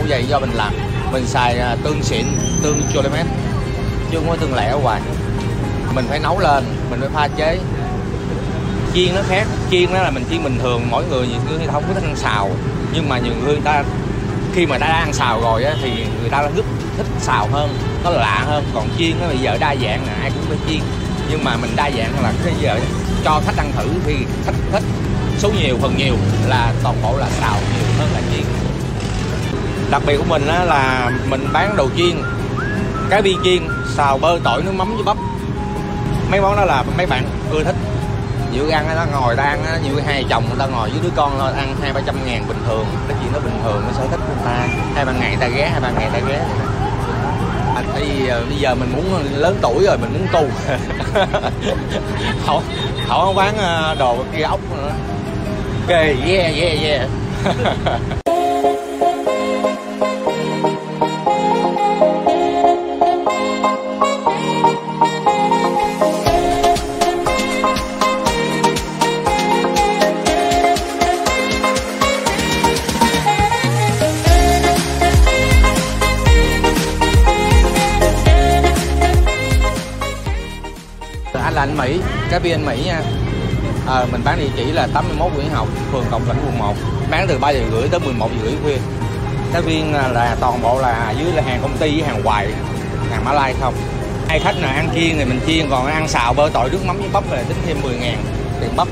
cũng vậy, do mình làm mình xài tương xịn, tương Cholemet chứ không có tương lẻ hoài. Mình phải nấu lên, mình phải pha chế. Chiên nó khác, chiên đó là mình chiên bình thường, mỗi người người ta không có thích ăn xào, nhưng mà nhiều người ta khi mà đã ăn xào rồi á, thì người ta rất thích xào hơn, nó lạ hơn. Còn chiên nó bây giờ đa dạng là ai cũng phải chiên, nhưng mà mình đa dạng là cái giờ cho khách ăn thử thì khách thích số nhiều phần nhiều là toàn bộ là xào nhiều hơn là chiên. Đặc biệt của mình á là mình bán đồ chiên, cá viên chiên, xào bơ tỏi nước mắm với bắp. Mấy món đó là mấy bạn ưa thích. Nhiều ăn nó ngồi ta ăn á, nhiều hai chồng người ta ngồi với đứa con thôi ăn 200-300 ngàn bình thường, cái chuyện đó bình thường, nó sở thích của người ta. 2-3 ngày người ta ghé, 2-3 ngày người ta ghé. Thì bây giờ mình muốn lớn tuổi rồi, mình muốn tu. Họ không bán đồ kia ốc nữa. Ok, yeah. Anh là anh Mỹ, cá viên anh Mỹ nha. Mình bán địa chỉ là 81 Nguyễn Học, phường Cộng Lãnh, quận 1. Bán từ 3 giờ rưỡi tới 11 giờ rưỡi khuya. Cá viên là toàn bộ là dưới là hàng công ty với hàng hoài, hàng Mã Lai không. Ai khách nào ăn chiên thì mình chiên, còn ăn xào bơ tỏi nước mắm với bắp là tính thêm 10 ngàn tiền bắp.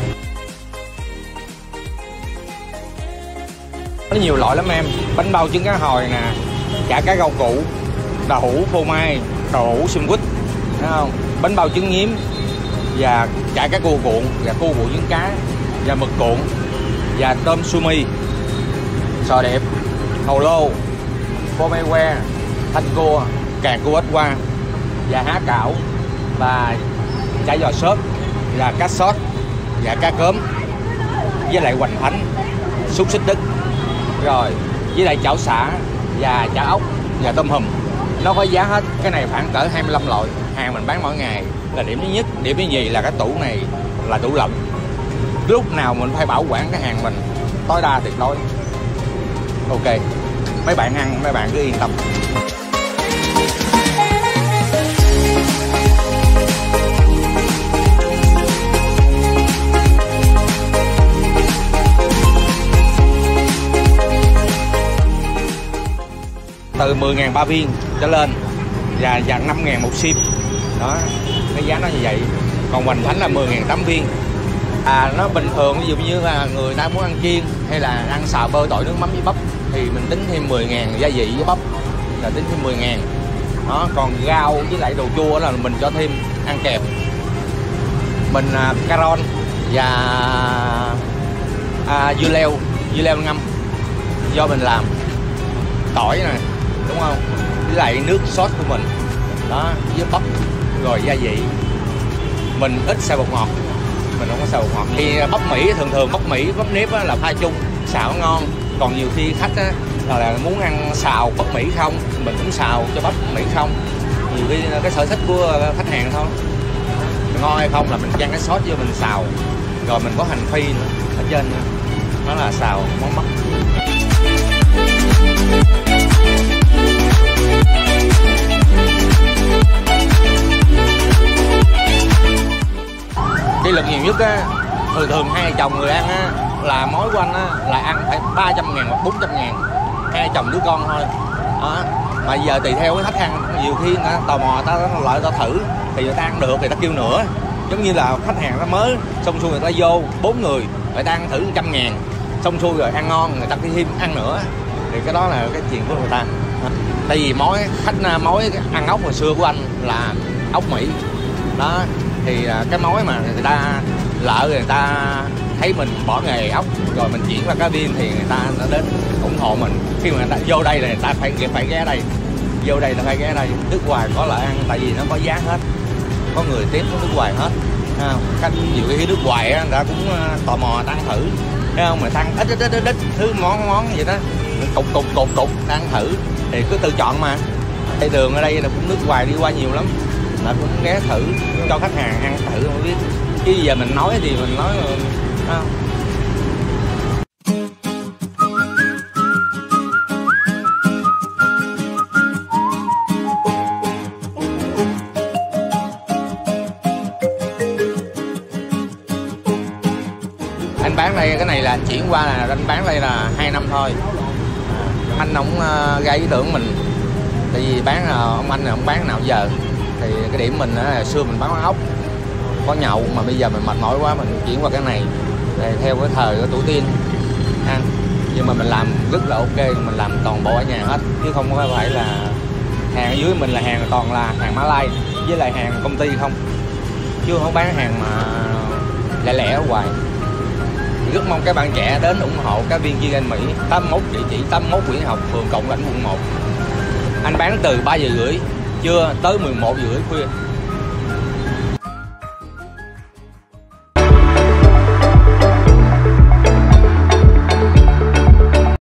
Có nhiều loại lắm em, bánh bao trứng cá hồi nè, chả cá rau củ, đậu hũ phô mai, đậu hũ xiêm quýt, thấy không? Bánh bao trứng nhím và chả cá cua cuộn và cua cuộn trứng cá và mực cuộn và tôm sumi, sò đẹp, hồ lô, phô mai que, thanh cua, càng cua ếch qua và há cảo và chả giò sốt và cá sốt và cá cớm với lại hoành thánh, xúc xích Đức, rồi với lại chảo xả và chả ốc và tôm hùm. Nó có giá hết, cái này khoảng cỡ 25 loại. Hàng mình bán mỗi ngày là điểm thứ nhất. Điểm thứ gì là cái tủ này là tủ lạnh, lúc nào mình phải bảo quản cái hàng mình tối đa tuyệt đối. Ok, mấy bạn ăn mấy bạn cứ yên tâm. Từ 10.000 3 viên trở lên và 5.000 một sim đó, cái giá nó như vậy. Còn hoành thánh là 10.000 8 viên. Nó bình thường, ví dụ như là người ta muốn ăn chiên hay là ăn xào bơ tỏi nước mắm với bắp thì mình tính thêm 10.000, gia vị với bắp là tính thêm 10.000 đó. Còn rau với lại đồ chua là mình cho thêm ăn kèm. Mình cà rốt và dưa leo ngâm do mình làm, tỏi nè, đúng không, với lại nước sốt của mình đó, với bắp rồi gia vị. Mình ít xào bột ngọt, mình không có xào bột ngọt. Thì bắp Mỹ thường bắp Mỹ bắp nếp là pha chung xào ngon. Còn nhiều khi khách là muốn ăn xào bắp Mỹ không, mình cũng xào cho bắp Mỹ không. Nhiều khi cái sở thích của khách hàng thôi, ngon hay không là mình chan cái sốt vô mình xào. Rồi mình có hành phi nữa ở trên nữa, đó là xào món mắt. Cái lượng nhiều nhất á, thường hai chồng người ăn á, là mối của anh á, là ăn phải 300 ngàn hoặc 400 ngàn, hai chồng đứa con thôi đó. Mà giờ tùy theo cái khách ăn, nhiều khi người tò mò ta lại ta thử thì người ta ăn được thì ta kêu nữa. Giống như là khách hàng nó mới xong xuôi người ta vô 4 người, người ta ăn thử 100 ngàn, xong xuôi rồi ăn ngon người ta thêm ăn nữa, thì cái đó là cái chuyện của người ta. Tại vì mối ăn ốc hồi xưa của anh là ốc Mỹ đó, thì cái mối mà người ta lỡ người ta thấy mình bỏ nghề ốc rồi mình chuyển qua cá viên thì người ta đã đến ủng hộ mình. Khi mà người ta vô đây là người ta phải ghé đây, vô đây là phải ghé đây. Nước ngoài có lợi ăn tại vì nó có giá hết, có người tiếp nước ngoài hết. Khách nhiều cái nước ngoài á, người ta cũng tò mò ta ăn thử, thấy không, mà ta ăn ít thứ món vậy đó, cục ta ăn thử thì cứ tự chọn mà. Đây đường ở đây là cũng nước ngoài đi qua nhiều lắm, là cũng ghé thử cho khách hàng ăn thử không biết. Chứ giờ mình nói thì mình nói không. bán đây, cái này là anh chuyển qua là anh bán đây là 2 năm thôi. Anh không ra ý tưởng mình, tại vì bán ông anh này không bán nào giờ. Thì cái điểm mình là xưa mình bán quán ốc có nhậu, mà bây giờ mình mệt mỏi quá mình chuyển qua cái này để theo cái thời của tuổi teen ăn. Nhưng mà mình làm rất là ok, mình làm toàn bộ ở nhà hết chứ không có phải là hàng ở dưới mình là hàng toàn là hàng Mã Lai với lại hàng công ty không, chứ không bán hàng mà lẻ lẻ ở ngoài. Rất mong các bạn trẻ đến ủng hộ cá viên chiên Anh Mỹ. 81 địa chỉ 81 Nguyễn Học, phường Cộng Lãnh, quận 1. Anh bán từ 3 giờ rưỡi trưa tới 11 giờ rưỡi khuya.